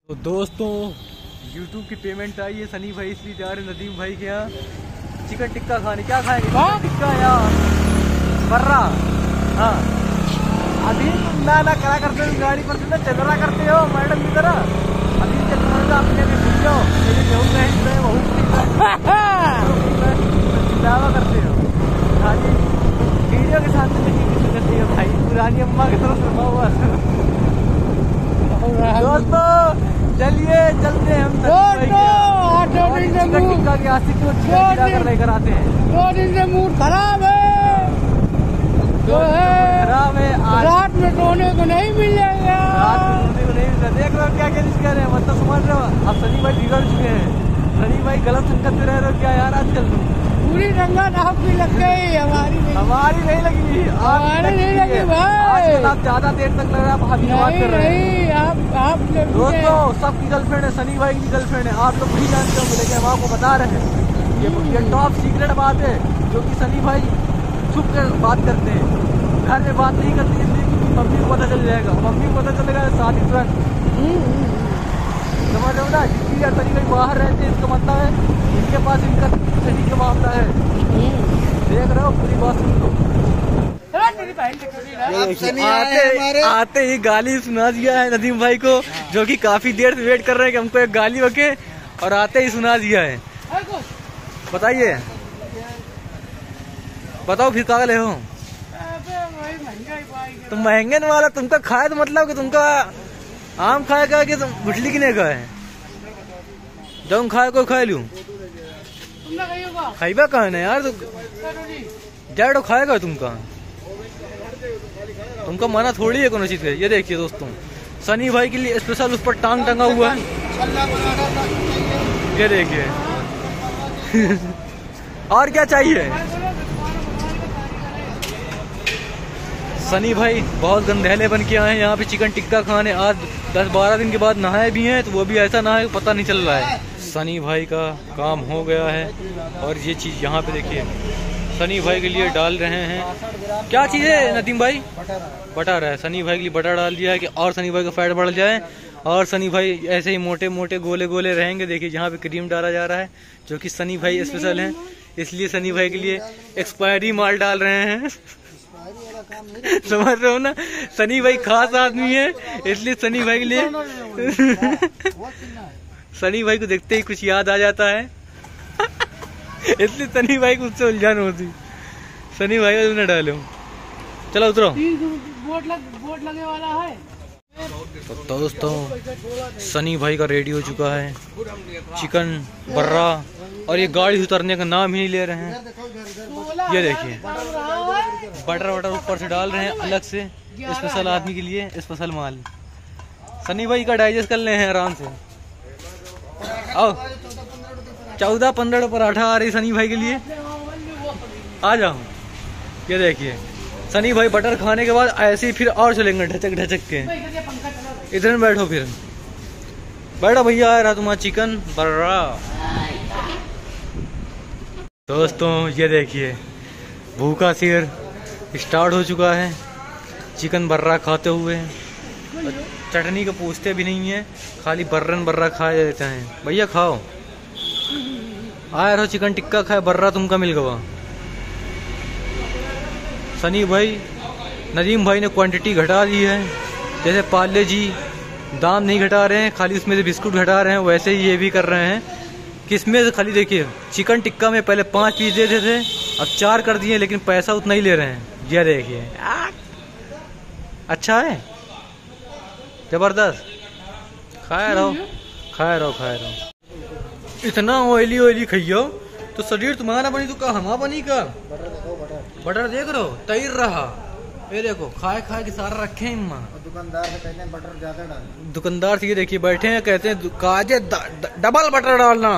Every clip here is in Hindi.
तो दोस्तों YouTube की पेमेंट आई है सनी भाई, इसलिए जा रहे नदीम भाई के यहाँ चिकन टिक्का खाने। क्या खाएंगे? चिकन टिक्का या बर्रा? हाँ अभी ना करा करते हो गाड़ी पर ना चल रहा करते हो मैडम की तरह। अभी चल रहा अपने भी भूल जाओ दावा करते हो खाली वीडियो के साथ करती हो भाई। पुरानी अम्मा की तरफ सुना हुआ। दोस्तों चलिए चलते हैं हम चिकन टिक्का की आशिक को चिकन लेकर आते हैं। 2 दिन से मूड खराब है, जो है खराब है। रात में सोने को नहीं मिल जाएगा। रात में सोने को नहीं मिल रहा। देख रहे हो क्या क्या कह रहे हैं, मतलब समझ रहे हो आप। सनी भाई बिगड़ चुके हैं। सनी भाई गलत संगत में रह रहे हो क्या यार आजकल तुम। पूरी रंगत आपकी लग गई, हमारी नहीं लगी। हमारी नहीं लगी भाई। आप ज्यादा देर तक लग रहा है बात कर रहे हैं। आप दोस्तों सबकी गर्लफ्रेंड है, सनी भाई की गर्लफ्रेंड है। आप लोग नहीं जानते होंगे लेकिन हम आपको बता रहे हैं। ये टॉप सीक्रेट बात है जो कि सनी भाई छुप कर बात करते हैं, घर में बात नहीं करते इसलिए क्योंकि मम्मी को पता चल जाएगा। मम्मी को पता चलेगा शादी तुरंत। समझ रहे हो ना, जिसकी सनी भाई बाहर रहते हैं इसका मतलब है इनके पास इनका सनी का मामला है। देख रहे हो पूरी बात सुन लो। आते ही गाली सुना दिया है नदीम भाई को, जो कि काफी देर से वेट कर रहे हैं कि हमको एक गाली बके, और आते ही सुना दिया है। बताइए बताओ फिर कागल है हो तुम महंगे वाला। तुमका खाए तो मतलब कि तुमका आम खाएगा कि तुम गुठली की नहीं खाए। जब खाए को खा लू खाइबा कहा ना यार। तो खाएगा तुमका मना थोड़ी है कोनो चीज है। ये देखिए दोस्तों सनी भाई के लिए स्पेशल उस पर टांग टंगा हुआ है। ये देखिए और क्या चाहिए। सनी भाई बहुत गंधेले बन के आए हैं यहाँ पे चिकन टिक्का खाने। आज 10-12 दिन के बाद नहाए भी हैं, तो वो भी ऐसा नहाए पता नहीं चल रहा है। सनी भाई का काम हो गया है। और ये चीज यहाँ पे देखिए सनी भाई के लिए डाल रहे हैं। क्या चीज है नदीम भाई? बटर है। सनी भाई के लिए बटर डाल दिया है कि और सनी भाई का फैट बढ़ जाए और सनी भाई ऐसे ही मोटे मोटे गोले गोले रहेंगे। देखिए यहाँ पे क्रीम डाला जा रहा है जो कि सनी भाई स्पेशल है, इसलिए सनी भाई के लिए एक्सपायरी माल डाल रहे हैं। समझ रहे हो ना, सनी भाई खास आदमी है इसलिए सनी भाई के लिए सनी भाई को देखते ही कुछ याद आ जाता है। इसलिए सनी भाई को उससे उलझन होती। सनी भाई को न डालो। चलो उतरो। बोर्ड लगे वाला है। तो दोस्तों सनी भाई का रेडी हो चुका है चिकन बर्रा, और ये गाड़ी उतरने का नाम ही नहीं ले रहे हैं। ये देखिए बटर वटर ऊपर से डाल रहे हैं अलग से स्पेशल आदमी के लिए स्पेशल माल। सनी भाई का डाइजेस्ट कर ले हैं आराम से। आओ 14-15 पराठा आ रही सनी भाई के लिए, आ जाओ। ये देखिए सनी भाई बटर खाने के बाद ऐसे ही फिर और चलेंगे ढचक ढचक के। इधर बैठो, फिर बैठो भैया, आ रहा तुम्हारा चिकन बर्रा। दोस्तों ये देखिए भूखा शेर स्टार्ट हो चुका है चिकन बर्रा खाते हुए। चटनी का पूछते भी नहीं है, खाली बर्रा खाए देते हैं। भैया खाओ, आया रहो चिकन टिक्का खाए, बर्रा तुमका मिल गया। सनी भाई नदीम भाई ने क्वांटिटी घटा दी है। जैसे पार्ले जी दाम नहीं घटा रहे हैं, खाली उसमें से बिस्कुट घटा रहे हैं, वैसे ही ये भी कर रहे हैं कि इसमें से खाली देखिए चिकन टिक्का में पहले 5 पीस देते थे, अब 4 कर दिए, लेकिन पैसा उतना ही ले रहे हैं। ये देखिए अच्छा है, जबरदस्त। खाया रहो। इतना ऑयली खाइयो तो शरीर तुम्हारा बनी तो हमारा बनी का। बटर देख रहे हो तैर रहा। ये देखो खाए के सारा रखे हैं इम्मा। दुकानदार से कहते हैं बटर ज्यादा डाल। दुकानदार से ये देखिए बैठे हैं, कहते हैं काजे डबल बटर डालना।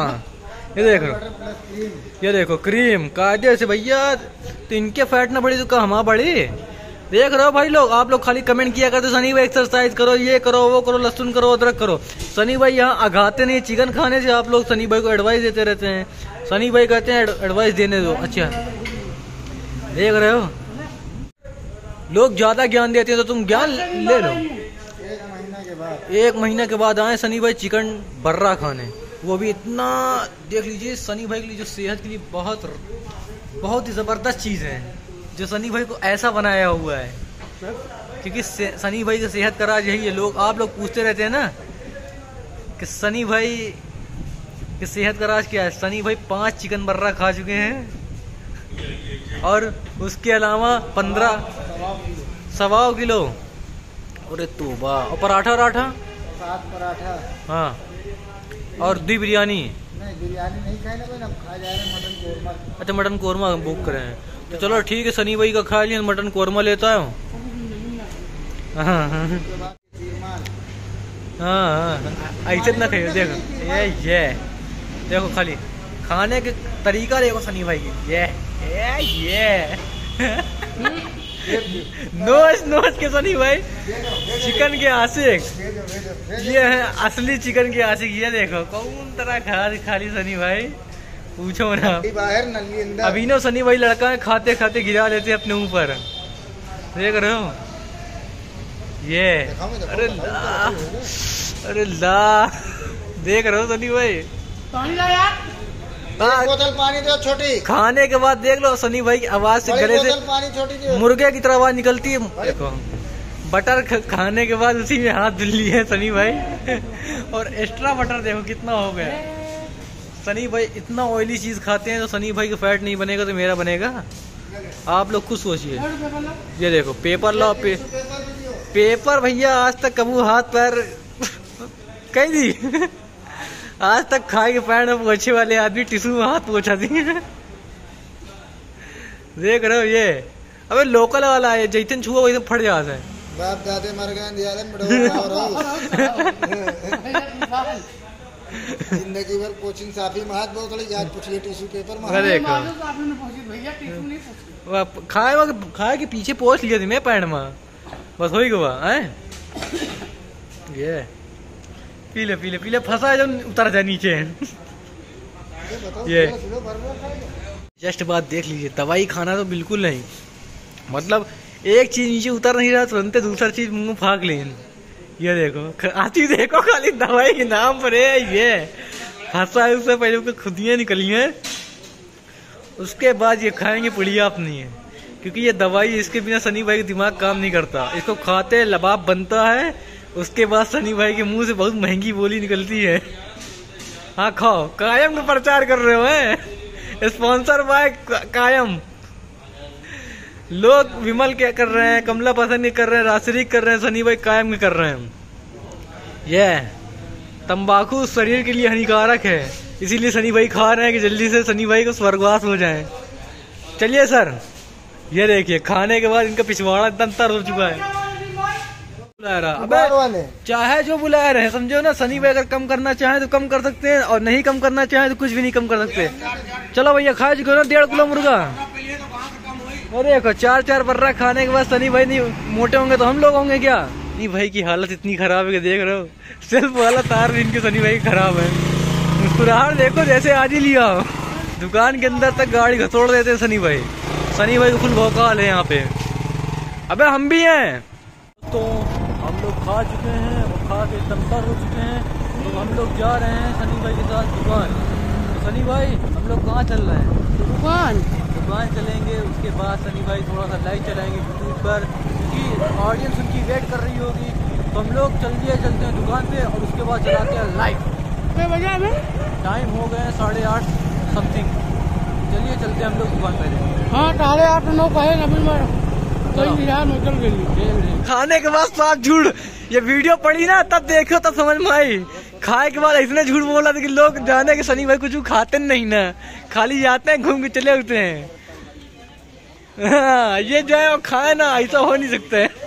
ये देखो क्रीम कायदे से भैया। तो इनके फैट ना बढ़ी तो हमारा बढ़ी। देख रहे हो भाई लोग, आप लोग खाली कमेंट किया करते सनी भाई एक्सरसाइज करो, ये करो, वो करो, लहसुन करो, अदरक करो। सनी भाई यहाँ आघाते नहीं चिकन खाने से। आप लोग सनी भाई को एडवाइस देते रहते हैं। सनी भाई कहते हैं एडवाइस देने दो। अच्छा देख रहे हो लोग ज्यादा ज्ञान देते हैं तो तुम ज्ञान ले लो। 1 महीने के बाद आए सनी भाई चिकन बर्रा खाने। वो भी इतना, देख लीजिए सनी भाई के लिए जो सेहत के लिए बहुत बहुत ही ज़बरदस्त चीज़ है जो सनी भाई को ऐसा बनाया हुआ है, क्योंकि सनी भाई की सेहत का राज यही है। आप लोग पूछते रहते हैं ना कि सनी भाई की सेहत का राज क्या है। सनी भाई 5 चिकन बर्रा खा चुके हैं और उसके अलावा 15 किलो। अरे तोबा। और पराठा 7 पराठा। हाँ, और 2 बिरयानी। नहीं बिरयानी नहीं खाए ना, खा जा रहे हैं मटन कोरमा। अच्छा मटन कोरमा बुक करे हैं, तो चलो ठीक है, सनी भाई का खा लिया, मटन कोरमा लेता हूँ। हाँ ऐसे ना खाइए। देखो ये देखो, खाली खाने के तरीका देखो सनी भाई की। ये नोच के सनी भाई चिकन के आशिक। ये है असली चिकन के आशिक। ये देखो कौन तरह खाली सनी भाई, पूछो ना। बाहर नली अंदर। अभी ना सनी भाई लड़का है, खाते खाते गिरा लेते अपने ऊपर। देख रहे हो ये। अरे ला देख रहे हो सनी भाई। पानी ला यार, बोतल पानी दो छोटी। खाने के बाद देख लो सनी भाई की आवाज से गले से पानी छोटी मुर्गे की तरह आवाज निकलती है। देखो बटर खाने के बाद उसी में हाथ धुल लिए सनी भाई। और एक्स्ट्रा बटर देखो कितना हो गया। सनी भाई इतना ऑयली चीज खाते हैं तो सनी भाई का फैट नहीं बनेगा तो मेरा बनेगा। आप लोग खुद सोचिए। ये देखो पेपर लो। पेपर भैया आज तक कबू हाथ पैर कहीं दी। आज तक खाए के पैर में पोछे वाले आदमी टिश्यू में हाथ पोछा दिए। देख रहे हो ये। अबे लोकल वाला है, जैसे छुआ वैसे फट जाता है। बाप दादे मर गए जिंदगी भर कोचिंग साफी में हाथ बहुत आज पूछिए टिश्यू पेपर में खाए के पीछे पोछ लिया थी मैं पैर में, बस हो ही गया है। ये पीले फंसा है जब उतर जाए नीचे। ये जस्ट बात देख लीजिए, दवाई खाना तो बिल्कुल नहीं। मतलब एक चीज नीचे उतर नहीं रहा तुरंत दूसरा चीज मुंह में फाक लें। ये देखो आती देखो खाली दवाई के नाम पर है। ये फंसा है, उससे पहले उसको खुदियाँ निकली हैं, उसके बाद ये खाएंगे पुड़िया अपनी है, क्योंकि ये दवाई इसके बिना सनी भाई का दिमाग काम नहीं करता। इसको खाते लबाब बनता है, उसके बाद सनी भाई के मुंह से बहुत महंगी बोली निकलती है। हाँ खाओ। कायम का प्रचार कर रहे हो हैं, स्पॉन्सर बाय कायम। लोग विमल क्या कर रहे हैं, कमला पसंद कर रहे हैं, राशरिक कर रहे हैं, सनी भाई कायम में कर रहे हैं। ये तंबाकू शरीर के लिए हानिकारक है, इसीलिए सनी भाई खा रहे हैं कि जल्दी से सनी भाई को स्वर्गवास हो जाए। चलिए सर, ये देखिए खाने के बाद इनका पिछवाड़ा एकदम तर हो चुका है। बुला रहा, अबे चाहे जो बुला रहे हैं, समझो ना। सनी भाई अगर कम करना चाहे तो कम कर सकते हैं, और नहीं कम करना चाहे तो कुछ भी नहीं कम कर सकते। चलो भैया खा चुके हो ना 1.5 किलो मुर्गा। अरे देखो 4 बर्रा खाने के बाद सनी भाई नहीं मोटे होंगे तो हम लोग होंगे क्या। सनी भाई की हालत इतनी खराब है कि देख रहे हो, सिर्फ वाला तार इनके सनी भाई खराब है। मुस्कुराहट देखो जैसे आज ही लिया हो। दुकान के अंदर तक गाड़ी घसोड़ देते हैं सनी भाई। सनी भाई को फुल भौकाल है यहाँ पे। अबे हम भी हैं तो हम लोग खा चुके हैं और खा के तमतर हो चुके हैं, तो हम लोग जा रहे हैं सनी भाई के साथ दुकान। तो सनी भाई हम लोग कहाँ चल रहे हैं? दुकान चलेंगे, उसके बाद सनी भाई थोड़ा सा लाइव चलाएंगे यूट्यूब पर, क्योंकि ऑडियंस उनकी वेट कर रही होगी। तो हम लोग चलते हैं दुकान पे और उसके बाद चलाते हैं लाइव। टाइम हो गए 8:30 समथिंग। चलिए चलते हैं हम लोग दुकान पे। हाँ 8:30 9 कहे नबी में खाने के बाद साफ झूठ। ये वीडियो पड़ी ना तब देखो तब समझ में आई। खाए के बाद इतने झूठ बोला था कि लोग जाने के सनी भाई कुछ खाते नहीं ना, खाली जाते हैं घूम के चले होते हैं। हाँ, ये जो है खाए ना, ऐसा हो नहीं सकता है।